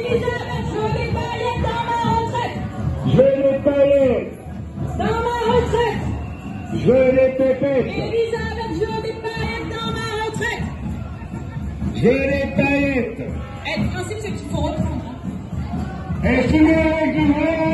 Je les paillettes dans ma retraite. Je les pépettes. Elisabeth, je les paillettes dans ma retraite. Je les paillettes. Et le principe, c'est qu'il faut reprendre. Est-ce que les règles